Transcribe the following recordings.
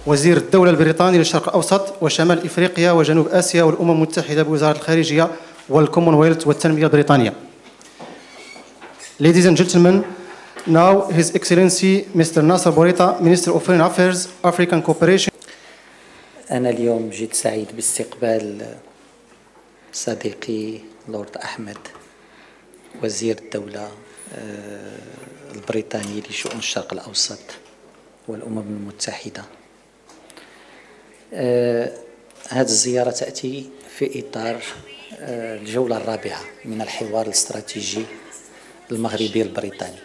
وزير الدولة البريطاني للشرق الأوسط وشمال إفريقيا وجنوب آسيا والأمم المتحدة بوزارة الخارجية والكومنولث والتنمية البريطانية. Ladies and gentlemen, now His Excellency Mr. Nasser Bourita, Minister of Foreign Affairs, African Cooperation. أنا اليوم جد سعيد باستقبال صديقي لورد أحمد وزير الدولة البريطاني لشؤون الشرق الأوسط والأمم المتحدة. هذه الزيارة تأتي في إطار الجولة الرابعة من الحوار الاستراتيجي المغربي البريطاني.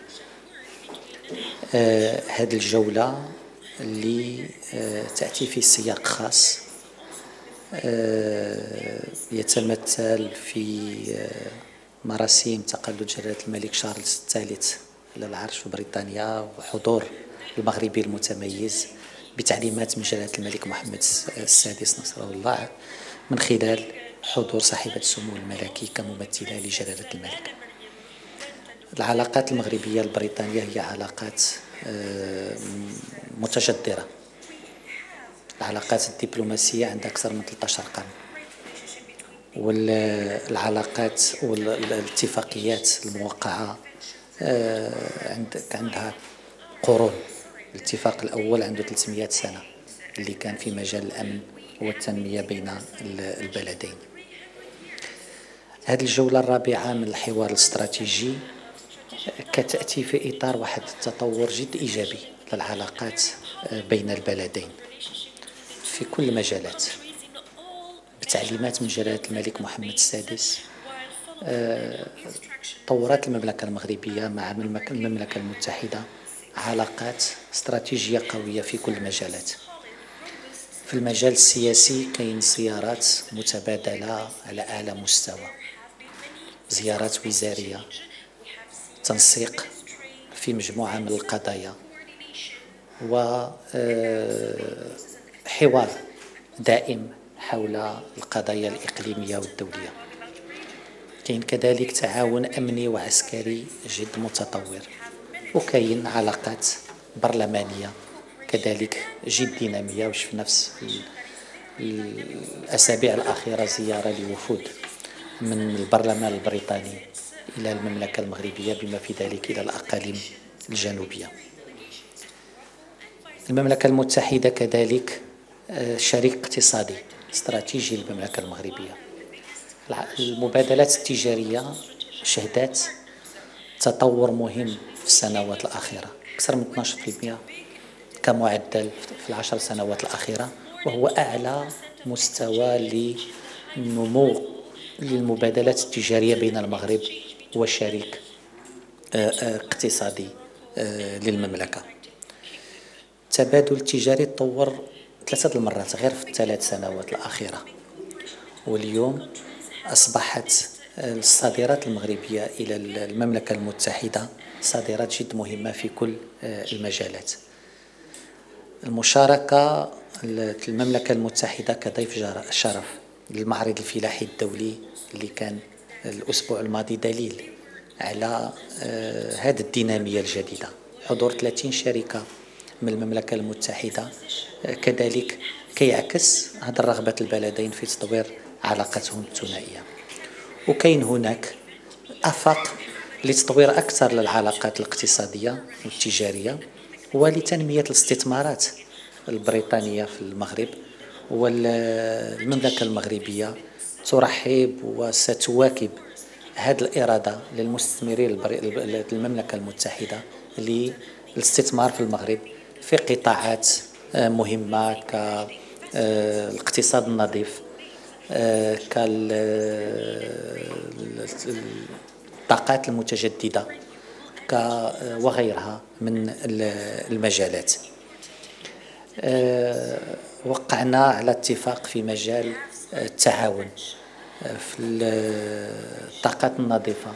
هذه الجولة اللي تأتي في سياق خاص يتمثل في مراسيم تقلد جلالة الملك شارلز الثالث على العرش في بريطانيا وحضور المغربي المتميز بتعليمات من جلالة الملك محمد السادس نصره الله من خلال حضور صاحبة السمو الملكي كممثلة لجلالة الملك. العلاقات المغربية البريطانية هي علاقات متجذرة. العلاقات الدبلوماسية عندها أكثر من 13 قرن، والعلاقات والاتفاقيات الموقعة عندها قرون. الاتفاق الأول عنده 300 سنة اللي كان في مجال الأمن والتنمية بين البلدين. هذه الجولة الرابعة من الحوار الاستراتيجي كتأتي في إطار واحد التطور جد إيجابي للعلاقات بين البلدين في كل المجالات بتعليمات من جلالة الملك محمد السادس. طورات المملكة المغربية مع المملكة المتحدة علاقات استراتيجية قوية في كل المجالات. في المجال السياسي كاين زيارات متبادلة على أعلى مستوى، زيارات وزارية، تنسيق في مجموعة من القضايا، وحوار دائم حول القضايا الإقليمية والدولية. كاين كذلك تعاون أمني وعسكري جد متطور، وكاين علاقات برلمانية كذلك جد دينامية. وشفنا في الأسابيع الأخيرة زيارة لوفود من البرلمان البريطاني إلى المملكة المغربية بما في ذلك إلى الأقاليم الجنوبية. المملكة المتحدة كذلك شريك اقتصادي استراتيجي للمملكة المغربية. المبادلات التجارية شهدت تطور مهم في السنوات الأخيرة، أكثر من 12% كمعدل في العشر سنوات الأخيرة، وهو أعلى مستوى للنمو للمبادلات التجارية بين المغرب وشريك اقتصادي للمملكة. التبادل التجاري تطور 3 المرات غير في ال3 سنوات الأخيرة، واليوم أصبحت الصادرات المغربية إلى المملكة المتحدة صادرات جد مهمة في كل المجالات. المشاركة المملكة المتحدة كضيف شرف للمعرض الفلاحي الدولي اللي كان الأسبوع الماضي دليل على هذه الدينامية الجديدة. حضور 30 شركة من المملكة المتحدة كذلك كيعكس هذه الرغبة البلدين في تطوير علاقتهم الثنائية. وكاين هناك آفاق لتطوير أكثر للعلاقات الاقتصادية والتجارية ولتنمية الاستثمارات البريطانية في المغرب. والمملكة المغربية ترحب وستواكب هذه الإرادة للمستثمرين المملكة المتحدة للاستثمار في المغرب في قطاعات مهمة كالاقتصاد النظيف، كالطاقات المتجددة وغيرها من المجالات. وقعنا على اتفاق في مجال التعاون في الطاقات النظيفة،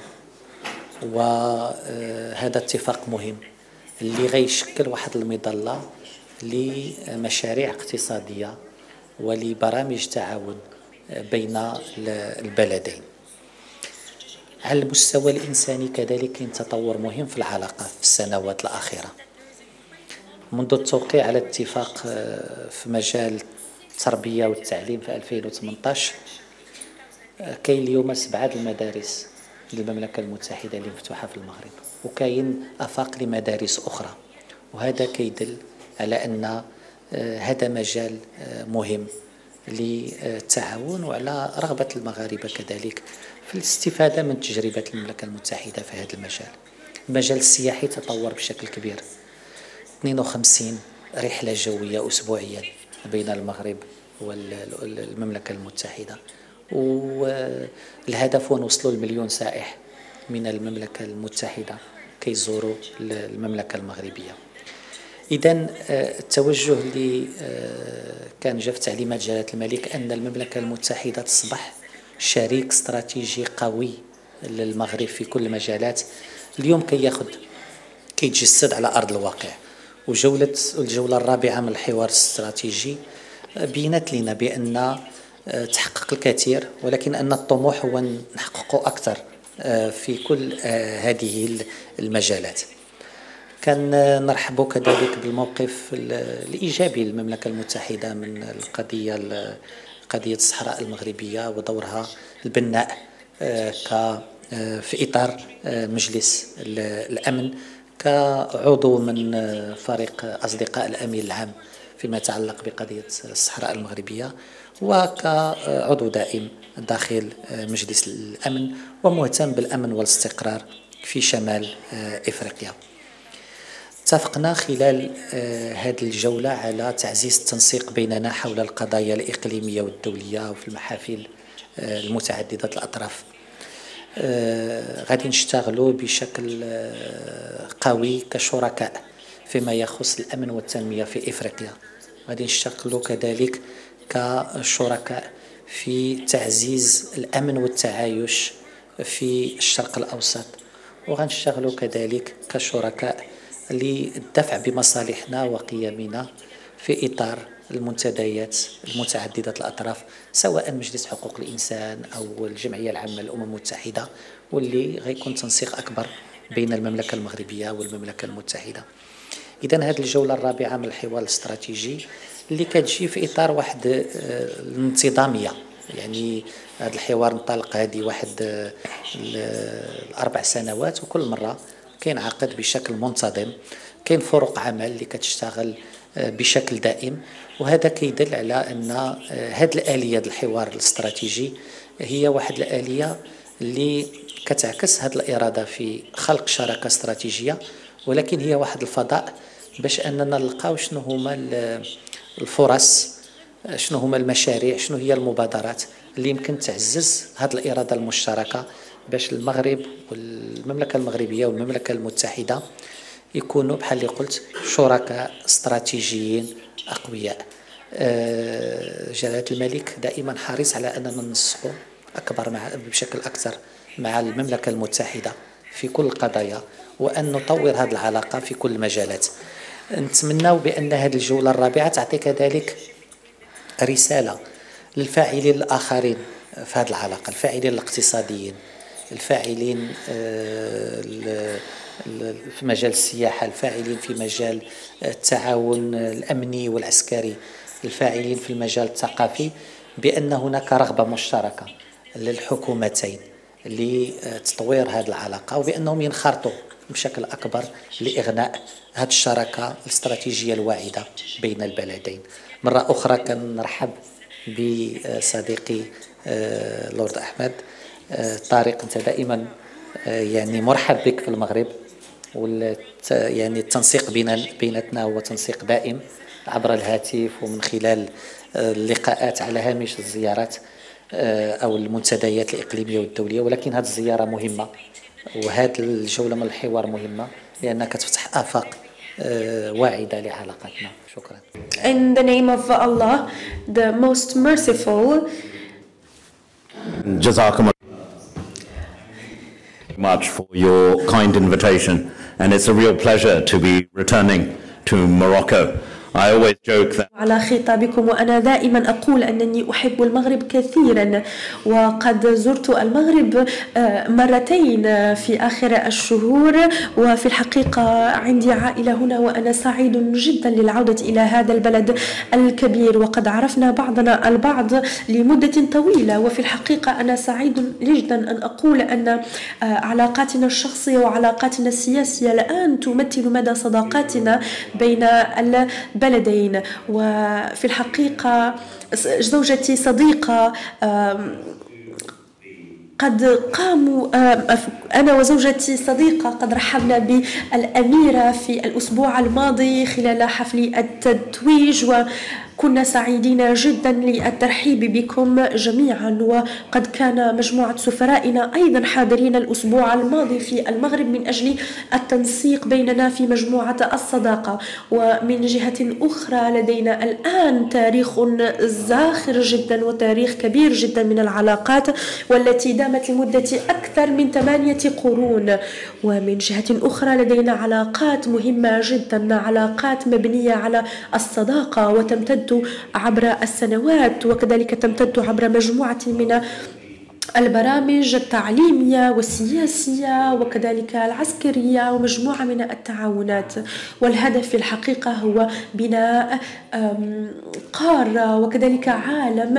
وهذا اتفاق مهم اللي غيشكل واحد المظلة لمشاريع اقتصادية ولبرامج تعاون بين البلدين. على المستوى الإنساني كذلك كاين تطور مهم في العلاقة في السنوات الأخيرة. منذ التوقيع على اتفاق في مجال التربية والتعليم في 2018 كاين اليوم 7 المدارس للمملكة المتحدة اللي مفتوحة في المغرب، وكاين آفاق لمدارس أخرى، وهذا كيدل على أن هذا مجال مهم للتعاون وعلى رغبة المغاربة كذلك في الاستفادة من تجربة المملكة المتحدة في هذا المجال. المجال السياحي تطور بشكل كبير، 52 رحلة جوية أسبوعيا بين المغرب والمملكة المتحدة، والهدف هو نوصلوا ل1,000,000 سائح من المملكة المتحدة كيزوروا المملكة المغربية. إذن التوجه اللي كان جاء في تعليمات جلالة الملك أن المملكة المتحدة تصبح شريك استراتيجي قوي للمغرب في كل المجالات، اليوم كيتجسد على أرض الواقع. الجولة الرابعة من الحوار الاستراتيجي بينت لنا بأن تحقق الكثير، ولكن أن الطموح هو نحققه أكثر في كل هذه المجالات. كان نرحب كذلك بالموقف الإيجابي للمملكة المتحدة من قضية الصحراء المغربية ودورها البناء في إطار مجلس الأمن كعضو من فريق أصدقاء الأمين العام فيما يتعلق بقضية الصحراء المغربية، وكعضو دائم داخل مجلس الأمن ومهتم بالأمن والاستقرار في شمال إفريقيا. اتفقنا خلال هذه الجولة على تعزيز التنسيق بيننا حول القضايا الإقليمية والدولية وفي المحافل المتعددة الأطراف. غادي نشتغلوا بشكل قوي كشركاء فيما يخص الأمن والتنمية في إفريقيا. غادي نشتغلوا كذلك كشركاء في تعزيز الأمن والتعايش في الشرق الأوسط، وغنشتغلوا كذلك كشركاء للدفع بمصالحنا وقيمنا في إطار المنتديات المتعددة الأطراف، سواء مجلس حقوق الإنسان أو الجمعية العامة للأمم المتحدة، واللي غيكون تنسيق أكبر بين المملكة المغربية والمملكة المتحدة. إذن هذه الجولة الرابعة من الحوار الاستراتيجي اللي كتجي في إطار واحد الانتظامية، يعني هذا الحوار انطلق هذه واحد 4 سنوات، وكل مرة كينعقد بشكل منتظم، كاين فرق عمل اللي كتشتغل بشكل دائم، وهذا كيدل على أن هذه الآلية الحوار الاستراتيجي هي واحد الآلية اللي كتعكس هذه الإرادة في خلق شراكة استراتيجية، ولكن هي واحد الفضاء باش أننا نلقاو شنو هما الفرص، شنو هما المشاريع، شنو هي المبادرات اللي يمكن تعزز هذه الإرادة المشتركة باش المغرب والمملكة المغربية والمملكة المتحدة يكونوا بحال اللي قلت شركاء استراتيجيين أقوياء. جلالة الملك دائما حريص على أننا ننسقوا بشكل أكثر مع المملكة المتحدة في كل القضايا، وأن نطور هذه العلاقة في كل المجالات. نتمنى بأن هذه الجولة الرابعة تعطي كذلك رسالة للفاعلين الآخرين في هذه العلاقة، الفاعلين الاقتصاديين، الفاعلين في مجال السياحة، الفاعلين في مجال التعاون الأمني والعسكري، الفاعلين في المجال الثقافي، بأن هناك رغبة مشتركة للحكومتين لتطوير هذه العلاقة، وبأنهم ينخرطوا بشكل أكبر لإغناء هذه الشراكة الاستراتيجية الواعدة بين البلدين. مرة أخرى كنرحب بصديقي لورد أحمد طارق، أنت دائما يعني مرحب بك في المغرب، يعني التنسيق بيناتنا هو تنسيق دائم عبر الهاتف ومن خلال اللقاءات على هامش الزيارات أو المنتديات الإقليمية والدولية، ولكن هذه الزيارة مهمة وهذه الجولة من الحوار مهمة لأنها كتفتح آفاق واعدة لعلاقاتنا. شكرا. In the name of Allah, the most merciful. Jazakumullah much for your kind invitation, and it's a real pleasure to be returning to Morocco I always joke that على خطابكم، وأنا دائما أقول أنني أحب المغرب كثيرا، وقد زرت المغرب مرتين في آخر الشهور، وفي الحقيقة عندي عائلة هنا وأنا سعيد جدا للعودة إلى هذا البلد الكبير، وقد عرفنا بعضنا البعض لمدة طويلة. وفي الحقيقة أنا سعيد جدا أن أقول أن علاقاتنا الشخصية وعلاقاتنا السياسية الآن تمثل مدى صداقاتنا بين البلدين. وفي الحقيقة زوجتي صديقة، قد قاموا أنا وزوجتي صديقة قد رحبنا بالأميرة في الأسبوع الماضي خلال حفل التتويج، وكنا سعيدين جدا للترحيب بكم جميعا. وقد كان مجموعة سفرائنا أيضا حاضرين الأسبوع الماضي في المغرب من أجل التنسيق بيننا في مجموعة الصداقة. ومن جهة أخرى لدينا الآن تاريخ زاخر جدا وتاريخ كبير جدا من العلاقات، والتي دامت لمدة أكثر من 8 قرون. ومن جهة أخرى لدينا علاقات مهمة جدا، علاقات مبنية على الصداقة وتمتد عبر السنوات، وكذلك تمتد عبر مجموعة من البرامج التعليمية والسياسية وكذلك العسكرية ومجموعة من التعاونات. والهدف في الحقيقة هو بناء قارة وكذلك عالم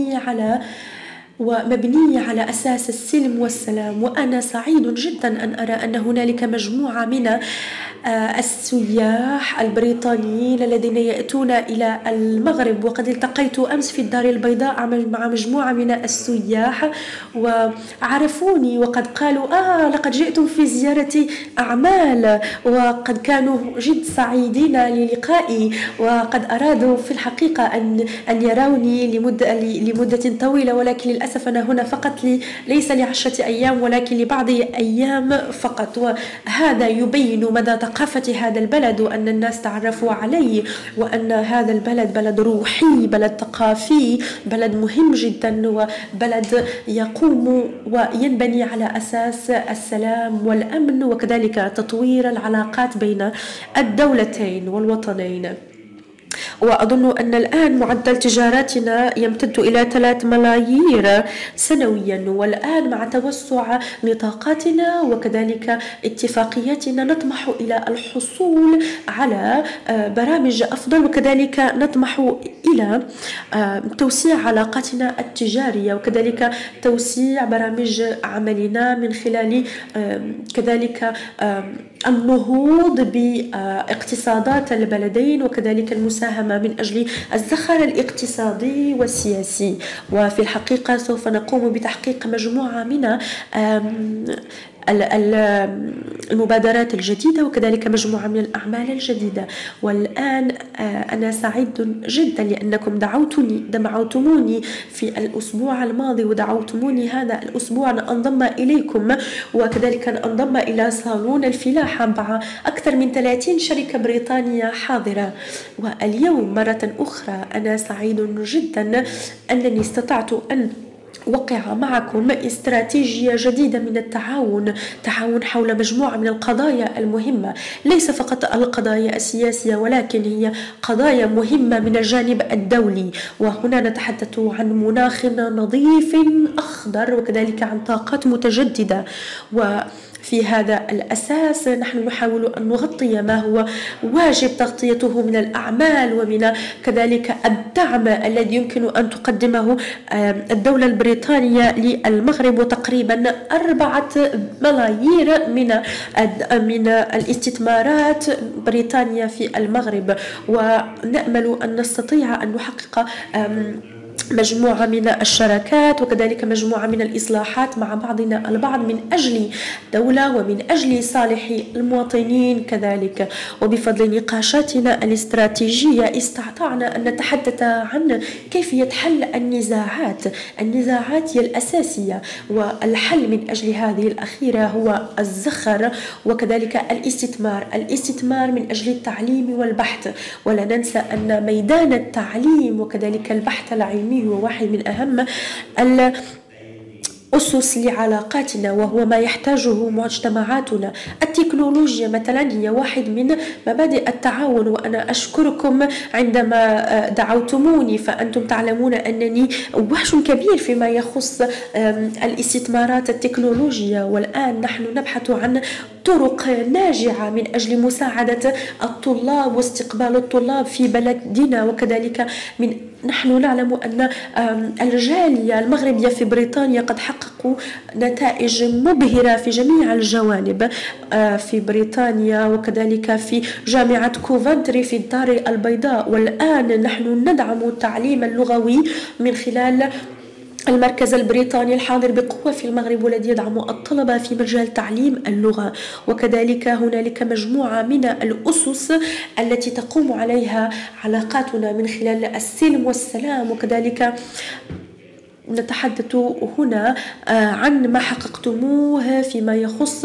مبنية على أساس السلم والسلام. وأنا سعيد جدا أن أرى أن هنالك مجموعة من السياح البريطانيين الذين يأتون إلى المغرب، وقد التقيت أمس في الدار البيضاء مع مجموعة من السياح وعرفوني وقد قالوا لقد جئتم في زيارة أعمال، وقد كانوا جد سعيدين للقائي، وقد أرادوا في الحقيقة أن يروني لمدة طويلة، ولكن للأسف أنا هنا فقط ليس ل10 أيام ولكن لبعض أيام فقط. وهذا يبين مدى ثقافة هذا البلد، وأن الناس تعرفوا عليه، وأن هذا البلد بلد روحي، بلد ثقافي، بلد مهم جدا، وبلد يقوم وينبني على أساس السلام والأمن وكذلك تطوير العلاقات بين الدولتين والوطنين. وأظن أن الآن معدل تجاراتنا يمتد إلى 3 ملايير سنويا، والآن مع توسع نطاقاتنا وكذلك اتفاقياتنا نطمح إلى الحصول على برامج أفضل، وكذلك نطمح إلى توسيع علاقاتنا التجارية وكذلك توسيع برامج عملنا من خلال كذلك النهوض باقتصادات البلدين وكذلك المساهمة من أجل الزخر الاقتصادي والسياسي. وفي الحقيقة سوف نقوم بتحقيق مجموعة من المبادرات الجديدة وكذلك مجموعة من الأعمال الجديدة. والآن أنا سعيد جدا لأنكم دعوتموني في الأسبوع الماضي ودعوتموني هذا الأسبوع أن أنضم إليكم، وكذلك أن أنضم إلى صالون الفلاحة مع أكثر من 30 شركة بريطانية حاضرة. واليوم مرة أخرى أنا سعيد جدا أنني استطعت أن وقع معكم استراتيجية جديدة من تعاون حول مجموعة من القضايا المهمة، ليس فقط القضايا السياسية ولكن هي قضايا مهمة من الجانب الدولي. وهنا نتحدث عن مناخ نظيف أخضر وكذلك عن طاقات متجددة. وفي هذا الأساس نحن نحاول أن نغطي ما هو واجب تغطيته من الأعمال ومن كذلك الدعم الذي يمكن أن تقدمه الدولة البريطانية للمغرب، وتقريبا 4 ملايير من الاستثمارات بريطانيا في المغرب. ونأمل أن نستطيع أن نحقق مجموعة من الشراكات وكذلك مجموعة من الإصلاحات مع بعضنا البعض من أجل دولة ومن أجل صالح المواطنين كذلك. وبفضل نقاشاتنا الاستراتيجية استطعنا أن نتحدث عن كيفية حل النزاعات هي الأساسية، والحل من أجل هذه الأخيرة هو الزخر وكذلك الاستثمار من أجل التعليم والبحث. ولا ننسى أن ميدان التعليم وكذلك البحث العلمي هو واحد من أهم أسس لعلاقاتنا وهو ما يحتاجه مجتمعاتنا. التكنولوجيا مثلا هي واحد من مبادئ التعاون، وأنا أشكركم عندما دعوتموني، فأنتم تعلمون أنني وحش كبير فيما يخص الاستثمارات التكنولوجية، والآن نحن نبحث عن طرق ناجعة من أجل مساعدة الطلاب واستقبال الطلاب في بلدنا، وكذلك نحن نعلم أن الجالية المغربية في بريطانيا قد حققوا نتائج مبهرة في جميع الجوانب في بريطانيا، وكذلك في جامعة كوفنتري في الدار البيضاء. والآن نحن ندعم التعليم اللغوي من خلال المركز البريطاني الحاضر بقوة في المغرب، والذي يدعم الطلبة في مجال تعليم اللغة. وكذلك هنالك مجموعة من الأسس التي تقوم عليها علاقاتنا من خلال السلم والسلام، وكذلك نتحدث هنا عن ما حققتموه فيما يخص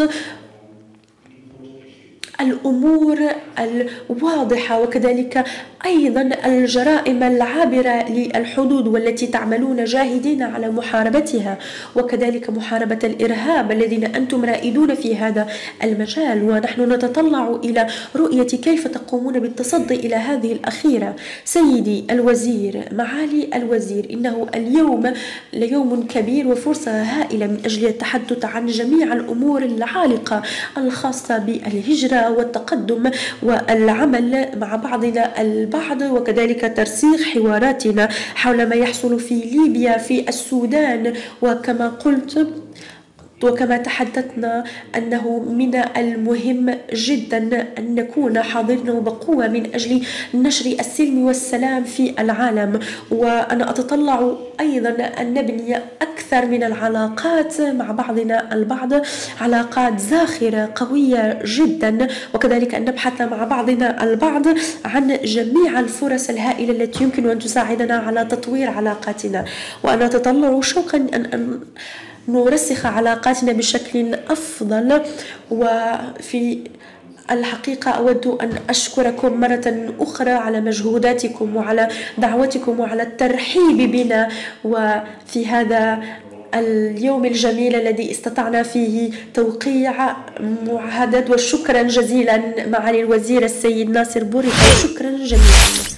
الأمور الواضحة، وكذلك أيضا الجرائم العابرة للحدود والتي تعملون جاهدين على محاربتها، وكذلك محاربة الإرهاب الذين أنتم رائدون في هذا المجال. ونحن نتطلع إلى رؤية كيف تقومون بالتصدي إلى هذه الأخيرة. سيدي الوزير، معالي الوزير، إنه اليوم ليوم كبير وفرصة هائلة من أجل التحدث عن جميع الأمور العالقة الخاصة بالهجرة والتقدم والعمل مع بعضنا البعض، وكذلك ترسيخ حواراتنا حول ما يحصل في ليبيا، في السودان. وكما قلت وكما تحدثنا أنه من المهم جدا أن نكون حاضرين وبقوة من أجل نشر السلم والسلام في العالم. وأنا أتطلع أيضا أن نبني أكثر من العلاقات مع بعضنا البعض، علاقات زاخرة قوية جدا، وكذلك أن نبحث مع بعضنا البعض عن جميع الفرص الهائلة التي يمكن أن تساعدنا على تطوير علاقاتنا. وأنا أتطلع شوقا أن نرسخ علاقاتنا بشكل أفضل. وفي الحقيقة أود أن أشكركم مرة أخرى على مجهوداتكم وعلى دعوتكم وعلى الترحيب بنا وفي هذا اليوم الجميل الذي استطعنا فيه توقيع معاهدات. وشكرا جزيلا معالي الوزير السيد ناصر بورقة، شكرا جزيلا.